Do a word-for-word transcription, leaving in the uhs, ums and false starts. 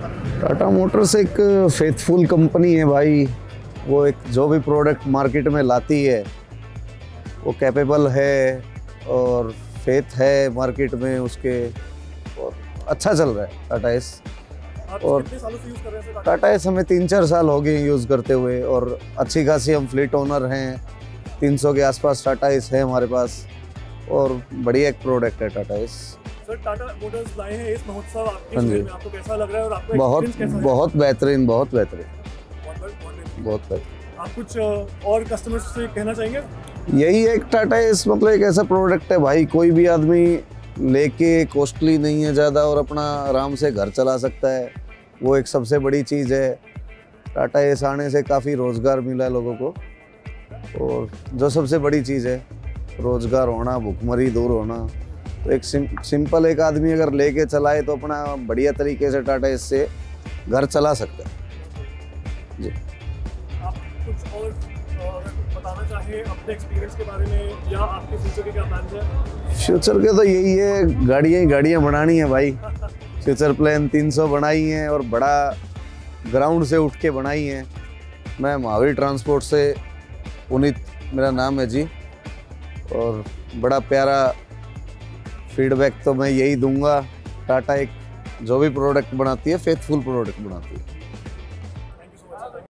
Tata Motors एक faithful company है भाई। वो एक जो भी प्रोडक्ट मार्केट में लाती है वो कैपेबल है और फेथ है मार्केट में उसके, और अच्छा चल रहा है टाटा एस। और कितने सालों से यूज कर रहे हैं टाटा एस हमें तीन चार साल हो गए यूज़ करते हुए, और अच्छी खासी हम फ्लीट ओनर हैं। तीन सौ के आसपास टाटा एस है हमारे पास, और बढ़िया एक प्रोडक्ट है Tata Ace. Sir, Tata Motors लाए हैं इस महोत्सव आपके हाँ जी। शहर में, आपको कैसा लग रहा है और आपका बहुत एक्सपीरियंस कैसा है? बहुत बेहतरीन, बहुत बेहतरीन, बहुत बहुत- बहुत बेहतरीन। बहुत बेहतरीन। आप कुछ अ, और कस्टमर्स से कहना चाहेंगे? यही एक टाटा एस मतलब एक ऐसा प्रोडक्ट है भाई, कोई भी आदमी लेके, कॉस्टली नहीं है ज़्यादा और अपना आराम से घर चला सकता है। वो एक सबसे बड़ी चीज़ है। टाटा एस आने से काफ़ी रोज़गार मिला है लोगों को, और जो सबसे बड़ी चीज़ है रोज़गार होना, भुखमरी दूर होना। तो एक सिम, सिंपल एक आदमी अगर लेके चलाए तो अपना बढ़िया तरीके से टाटा एस से घर चला सकता है जी। आप कुछ और अ, अगर बताना चाहें अपने एक्सपीरियंस के बारे में, या आपके फ्यूचर के क्या प्लान्स हैं? फ्यूचर के तो यही है, गाड़ियाँ ही गाड़ियाँ बनानी है भाई। फ्यूचर प्लान तीन सौ बनाई हैं और बड़ा ग्राउंड से उठ के बनाई हैं। मैं महावीर ट्रांसपोर्ट से, पुनीत मेरा नाम है जी, और बड़ा प्यारा फीडबैक तो मैं यही दूंगा। टाटा एक जो भी प्रोडक्ट बनाती है फेथफुल प्रोडक्ट बनाती है।